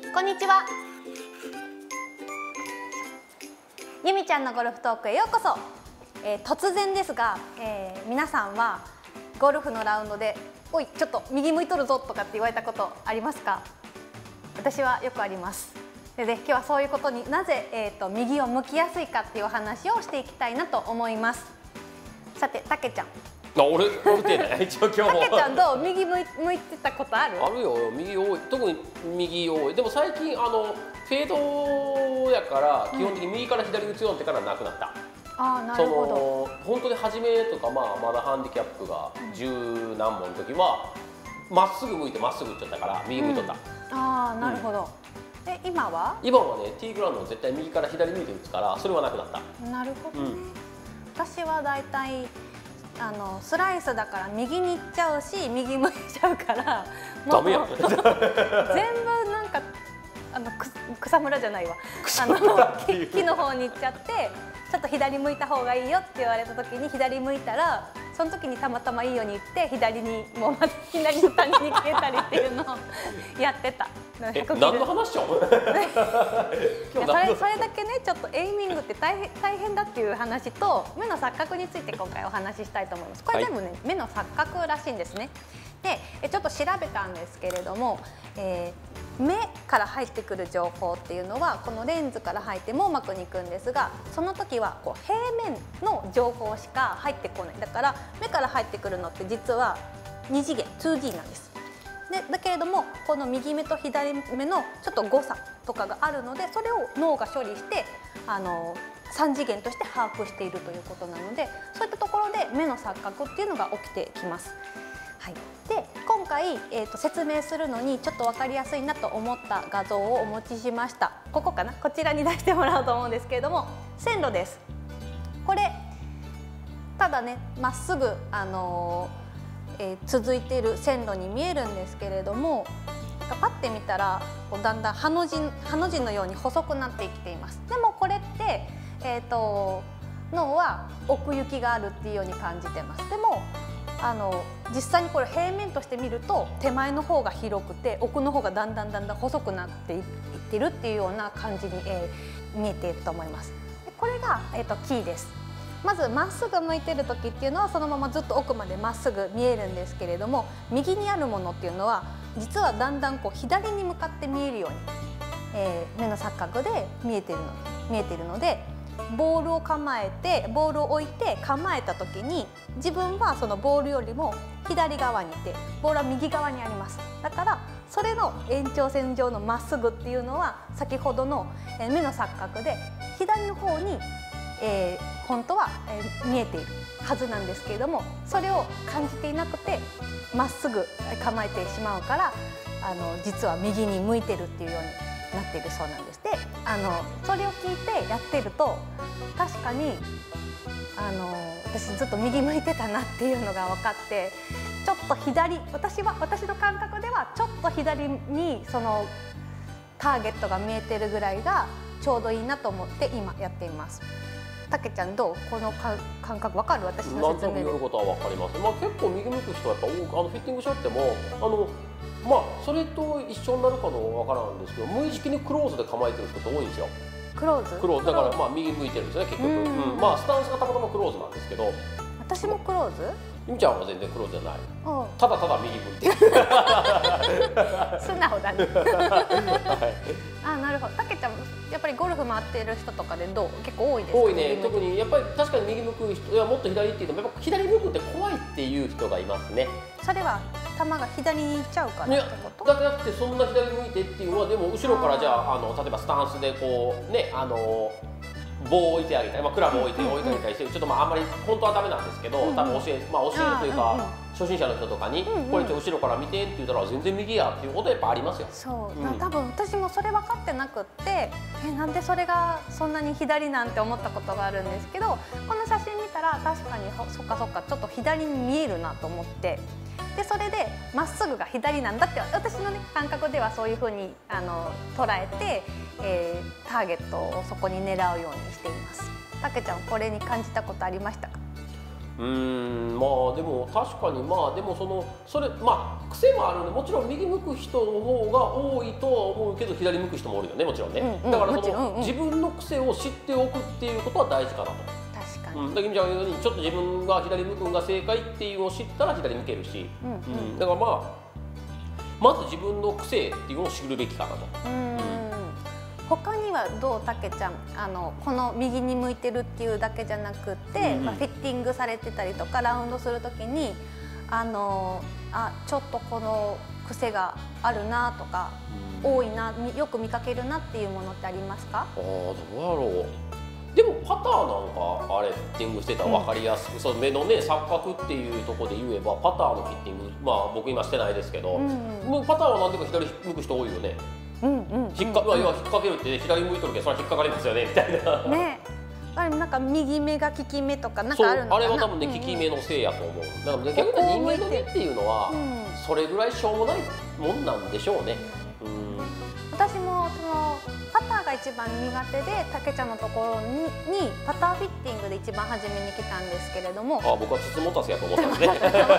こんにちは。ゆみちゃんのゴルフトークへようこそ。突然ですが、皆さんはゴルフのラウンドで「おいちょっと右向いとるぞ」とかって言われたことありますか？私はよくあります。で今日はそういうことになぜ、右を向きやすいかっていうお話をしていきたいなと思います。さてたけちゃん、 俺見てね、一応今日も。 たけちゃんどう？右向いてたことある？ あるよ、右多い、特に右多い。でも最近フェードやから基本的に右から左打つようになってからなくなった。 ああ、なるほど。 本当に初めとか、まだハンディキャップが10何本の時はまっすぐ向いてまっすぐ打っちゃったから右向いとった。 ああ、なるほど。今は？ 今はね、ティーグラウンド絶対右から左向いて打つからそれはなくなった。 なるほどね。私はだいたいスライスだから右に行っちゃうし右向いちゃうからダメやん。 全部なんか草むらじゃないわ、木の方に行っちゃって、ちょっと左向いた方がいいよって言われた時に左向いたら、その時にたまたまいいように行って左にもうまず左の谷に消えたりっていうのをやってた。 何の話しょ？ それだけね、ちょっとエイミングって大変だっていう話と、目の錯覚について今回お話ししたいと思います。これ全部ね、目の錯覚らしいんですね。でちょっと調べたんですけれども、目から入ってくる情報っていうのはこのレンズから入って網膜に行くんですが、その時はこう平面の情報しか入ってこない。だから目から入ってくるのって実は2次元 2D なんです。だけれどもこの右目と左目のちょっと誤差とかがあるので、それを脳が処理して3次元として把握しているということなので、そういったところで目の錯覚っていうのが起きてきます。はい、で今回、説明するのにちょっと分かりやすいなと思った画像をお持ちしました。ここかな、こちらに出してもらおうと思うんですけれども、線路です。これただね、まっすぐ続いている線路に見えるんですけれども、パッて見たらだんだんハの字のように細くなってきています。でもこれって脳は奥行きがあるっていうように感じてます。でも実際にこれ平面として見ると手前の方が広くて奥の方がだんだん細くなっていってるっていうような感じに、見えていると思います。でこれが、キーです。まずまっすぐ向いてる時っていうのはそのままずっと奥までまっすぐ見えるんですけれども、右にあるものっていうのは実はだんだんこう左に向かって見えるように、目の錯覚で見えているので、ボールを置いて構えた時に自分はそのボールよりも左側にいて、ボールは右側にあります。だからそれの延長線上のまっすぐっていうのは先ほどの目の錯覚で左の方に本当は見えているはずなんですけれども、それを感じていなくてまっすぐ構えてしまうから、実は右に向いてるっていうようになっているそうなんです。でそれを聞いてやってると確かに私ずっと右向いてたなっていうのが分かって、ちょっと私の感覚ではちょっと左にそのターゲットが見えてるぐらいがちょうどいいなと思って今やっています。たけちゃんどう？この感覚わかる？私の説明で。 なんとなく言うことはわかります。結構右向く人はやっぱ多くフィッティングショってもそれと一緒になるかのわからないんですけど、無意識にクローズで構えてる人って多いんですよ。 クローズだから右向いてるんですね、結局。スタンスがたまたまクローズなんですけど。 私もクローズ？ ゆみちゃんは全然クローズじゃない。ただただ右向いてる。 素直だね。あ、なるほど。たけちゃんやっぱりゴルフ回っている人とかでどう？結構多いですか？ 多いね。特にやっぱり確かに右向く人、いやもっと左っていうとやっぱ左向くって怖いっていう人がいますね。 それは球が左に行っちゃうからってこと？ だからってそんな左向いてっていうのは、でも後ろからじゃあ例えばスタンスでこうね棒を置いてあげたり、クラブを置いてあげたりして、ちょっとあんまり本当はダメなんですけど、多分教えるというか、初心者の人とかにこれ後ろから見てって言ったら全然右やっていうことはやっぱありますよ。 そう、多分私もそれ分かってなくって、なんでそれがそんなに左なんて思ったことがあるんですけど、この写真見たら確かにそっかちょっと左に見えるなと思って、でそれでまっすぐが左なんだって私のね感覚ではそういうふうに捉えて、ターゲットをそこに狙うようにしています。たけちゃんこれに感じたことありましたか？ まあでも確かにまあでもそれまあ癖もあるのでもちろん右向く人の方が多いとは思うけど左向く人もおるよねもちろんね、だから自分の癖を知っておくっていうことは大事かなと。 確かに、 だから君ちゃんが言うようにちょっと自分が左向くのが正解っていうのを知ったら左向けるし、だからまず自分の癖っていうのを知るべきかなと。 他にはどうたけちゃんこの右に向いてるっていうだけじゃなくて、フィッティングされてたりとかラウンドするときにちょっとこの癖があるなとか、多いなよく見かけるなっていうものってありますか？ どうやろう。でもパターなんかあれフィッティングしてたら分かりやすく、その目のね錯覚っていうところで言えばパターのフィッティング僕今してないですけど、もうパターは何でか左向く人多いよね。引っ掛けるって、左向いとるけどそれは引っかかりますよねみたいな。ね、 あれなんか右目が利き目とかなんかあるのかな。 あれは多分ね利き目のせいやと思う。だから逆に人間の目っていうのはそれぐらいしょうもないもんなんでしょうね。 私もパターが一番苦手でたけちゃんのところにパターフィッティングで一番初めに来たんですけれども、 僕は筒持たせやと思ったんですね。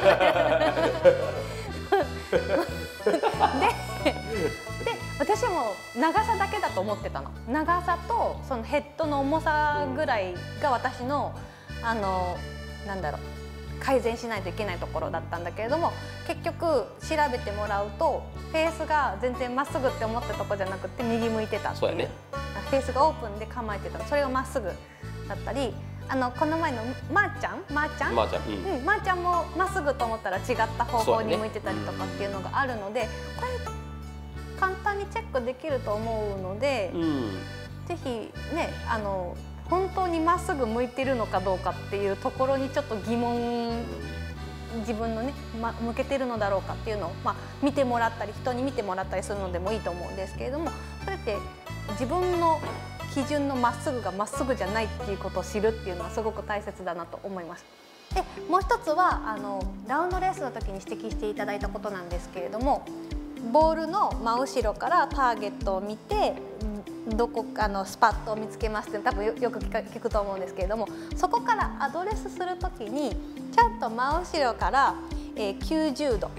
で私も長さだけだと思ってたの。長さとそのヘッドの重さぐらいが私のなんだろう改善しないといけないところだったんだけれども、結局調べてもらうとフェースが全然まっすぐって思ったとこじゃなくて右向いてたっていう、ね、フェースがオープンで構えてた、それがまっすぐだったり、この前のまーちゃんもまっすぐと思ったら違った方向に向いてたりとかっていうのがあるので、これ簡単にチェックできると思うので、ぜひね本当にまっすぐ向いてるのかどうかっていうところにちょっと疑問自分のね、向けてるのだろうかっていうのを、見てもらったり人に見てもらったりするのでもいいと思うんですけれども、それって自分の基準のまっすぐがまっすぐじゃないっていうことを知るっていうのはすごく大切だなと思います。でもう一つはラウンドレースの時に指摘していただいたことなんですけれども、ボールの真後ろからターゲットを見てどこかのスパットを見つけますって多分よく聞くと思うんですけれども、そこからアドレスする時にちゃんと真後ろから、90度、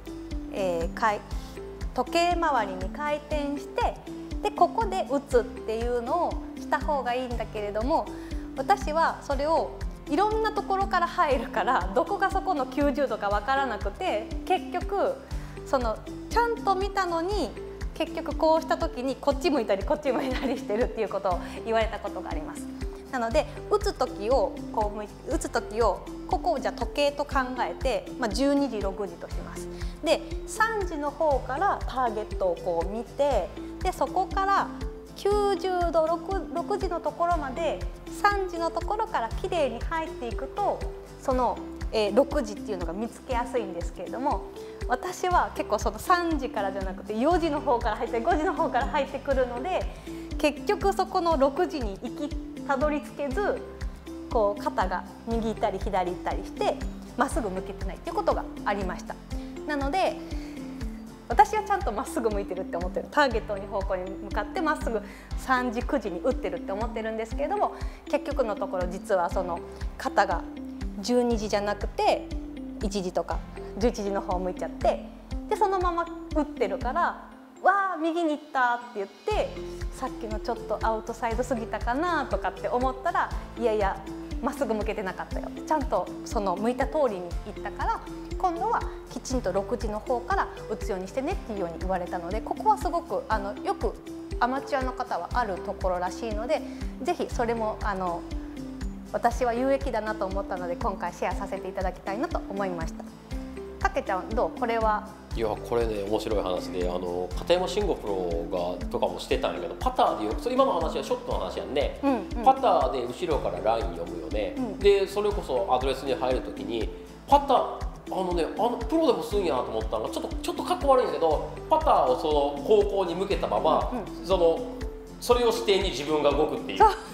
時計回りに回転してでここで打つっていうのをした方がいいんだけれども、私はそれをいろんなところから入るからどこがそこの90度か分からなくて、結局ちゃんと見たのに結局こうした時にこっち向いたりこっち向いたりしてるっていうことを言われたことがあります。なので打つ時をここをじゃあ時計と考えて、12時6時とします。で3時の方からターゲットをこう見て、でそこから90度 6時のところまで3時のところからきれいに入っていくとその6時っていうのが見つけやすいんですけれども、私は結構その3時からじゃなくて4時の方から入って5時の方から入ってくるので、結局そこの6時にたどり着けず、こう肩が右行ったり左行ったりしてまっすぐ向けてないっていうことがありました。なので私はちゃんとまっすぐ向いてるって思ってる、ターゲットの方向に向かってまっすぐ3時9時に打ってるって思ってるんですけれども、結局のところ実はその肩が12時じゃなくて1時とか11時の方向いちゃって、でそのまま打ってるから「わあ右に行った」って言ってさっきのちょっとアウトサイド過ぎたかなとかって思ったら、いやいやまっすぐ向けてなかったよ、ちゃんとその向いた通りに行ったから今度はきちんと6時の方から打つようにしてねっていうように言われたので、ここはすごくよくアマチュアの方はあるところらしいので、ぜひそれも私は有益だなと思ったので今回シェアさせていただきたいなと思いました。たけちゃんどう？これは？ いやこれね面白い話で、片山慎吾プロがとかもしてたんやけど、パターで今の話はショットの話やんね、パターで後ろからライン読むよね、でそれこそアドレスに入るときにパタープロでもすんやなと思ったのがちょっとかっこ悪いんだけど、パターをその方向に向けたまま、それを視点に自分が動くっていう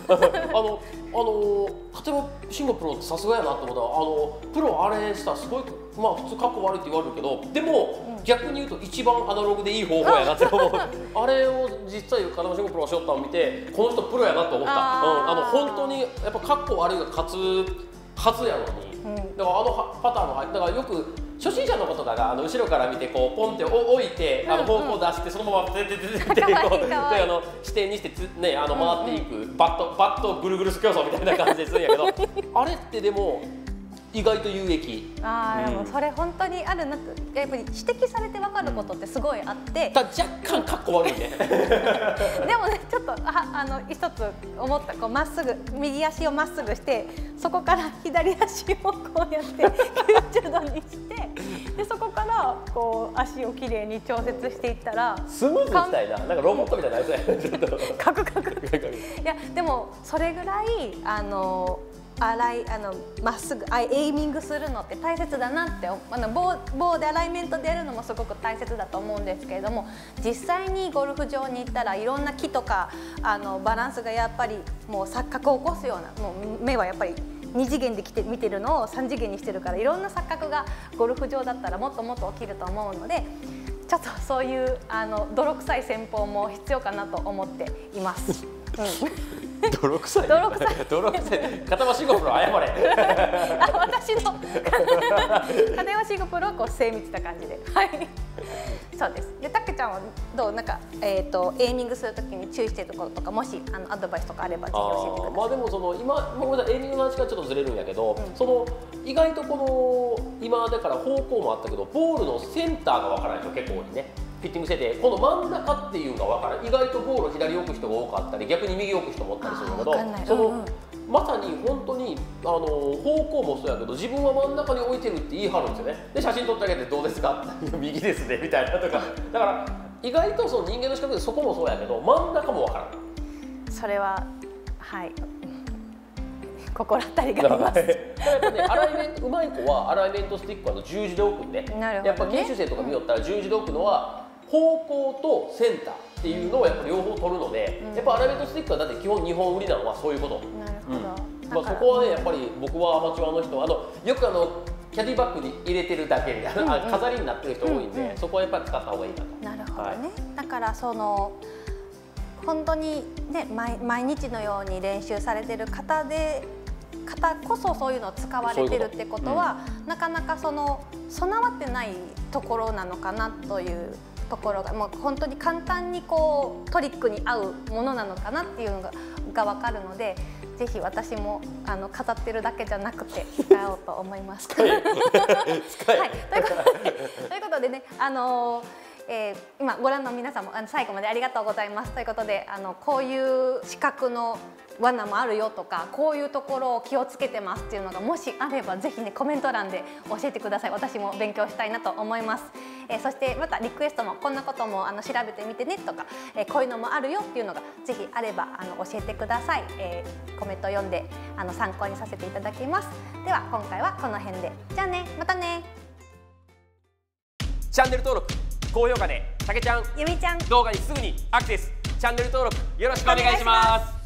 片山慎吾プロってさすがやなと思ったら、プロあれしたらすごい普通かっこ悪いって言われるけど、でも、逆に言うと一番アナログでいい方法やなって思うあれを実際片山慎吾プロがしよったのを見て、この人プロやなと思った。本当にやっぱかっこ悪いが勝つはずやのにだからパターンのだからよく初心者の子とかが後ろから見てこうポンって置いて方向出してそのままて視点にしてね回っていくバットぐるぐる競争みたいな感じでするんやけどあれってでも意外と有益。 でもそれ本当にあるなくやっぱり指摘されて分かることってすごいあって、 若干かっこ悪いね。 でもねちょっと一つ思ったこうまっすぐ右足をまっすぐしてそこから左足をこうやって90度にしてでそこからこう足をきれいに調節していったらスムーズにしたいな、なんかロボットみたいなやつやカクカクいやでもそれぐらいまっすぐエイミングするのって大切だなって棒でアライメントでやるのもすごく大切だと思うんですけれども実際にゴルフ場に行ったらいろんな木とかバランスがやっぱりもう錯覚を起こすようなもう目はやっぱり2次元で見てるのを3次元にしてるからいろんな錯覚がゴルフ場だったらもっともっと起きると思うのでちょっとそういう泥臭い戦法も必要かなと思っています。 泥臭い片山慎吾プロ謝れ私の片山慎吾プロはこう精密な感じでそうです。でたけちゃんはどうなんかエイミングするときに注意しているところとかもしアドバイスとかあればぜひ教えてください。 まあでもごめんなさいエイミングの話がちょっとずれるんやけど、意外と今だから方向もあったけどボールのセンターがわからない人結構多いね。ピッティングしててこの真ん中っていうのが分からない。意外とボールを左置く人が多かったり逆に右置く人もおったりするんだけどまさに本当に方向もそうやけど自分は真ん中に置いてるって言い張るんですよね。で写真撮ってあげてどうですか右ですねみたいなとかだから意外と人間の資格でそこもそうやけど真ん中も分からない。 それは心当たりがあります。 やっぱねアライメントうまい子はアライメントスティックは十字で置くんで、やっぱ研修生とか見よったら十字で置くのは方向とセンターっていうのをやっぱ両方取るので、やっぱアライメントスティックはだって基本日本売りなのはそういうこと。そこはねやっぱり僕はアマチュアの人よくキャディバッグに入れてるだけで飾りになってる人多いんで、そこはやっぱり使った方がいいなと。 なるほどね。だから本当にね毎日のように練習されてる方こそそういうのを使われてるってことはなかなか備わってないところなのかなというところがもう本当に簡単にトリックに合うものなのかなっていうのが分かるのでぜひ私も飾ってるだけじゃなくて使おうと思います。ということでね今ご覧の皆さんも最後までありがとうございますということでこういう資格の罠もあるよとかこういうところを気をつけてますっていうのがもしあればぜひねコメント欄で教えてください。私も勉強したいなと思います。そしてまたリクエストもこんなことも調べてみてねとかこういうのもあるよっていうのがぜひあれば教えてください。コメント読んで参考にさせていただきます。では今回はこの辺でじゃあねまたね。 チャンネル登録高評価でたけちゃんゆみちゃん動画にすぐにアクセスチャンネル登録よろしくお願いします。